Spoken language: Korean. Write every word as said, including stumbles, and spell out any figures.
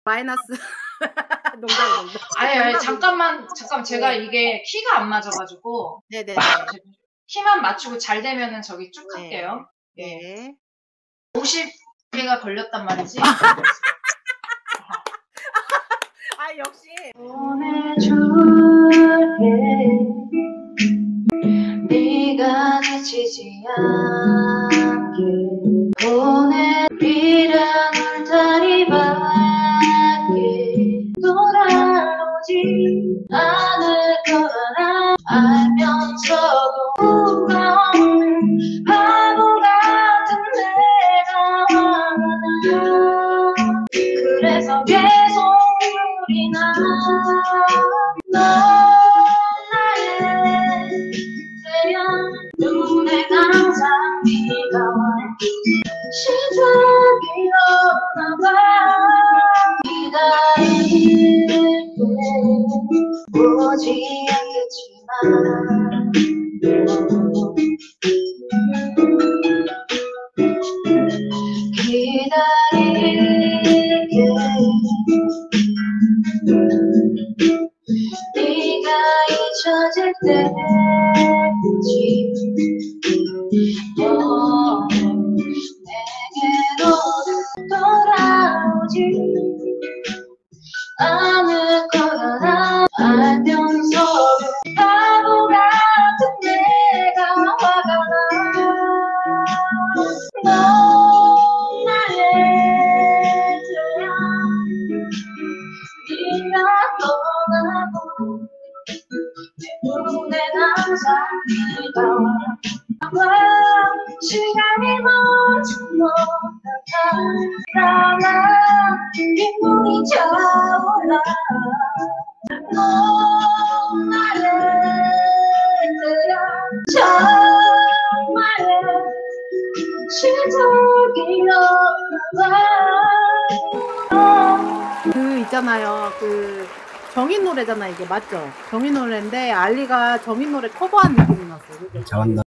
마이너스. 농담, 농담. 아니, 아니 농담, 농담. 잠깐만, 잠깐 제가 네. 이게 키가 안 맞아 가지고 네네네. 키만 맞추고 잘 되면은 저기 쭉 네. 할게요. 예. 네. 오십 개가 걸렸단 말이지. 아, 역시. 보내줄게. 네가 지치지 않게 보내 이른 울타리 밖에 돌아오지 않을 거라 알면서도 누가 없는 바보 같은 내가 화가 나 그래서 계속 우리 나 넌 나의 태양 눈에 항상 네가 와 시작이 없나봐 기다릴게 오지 않겠지만 기다릴게 네가 잊혀질 때까지 너 내게로 돌아오지 않을 거라 알면서도 바보 같은 내가 화가 나 넌 나의 태양 네가 떠나고 내 눈엔 항상 네가 와 시간이 멈춘 것 같아 일어나 빗물이 차올라 넌 나의 태양 정말의 시작이 없나봐 그 있잖아요. 그 정인 노래잖아 이게 맞죠? 정인 노래인데 알리가 정인 노래 커버한 느낌이 났어요. 그죠? 잘한다.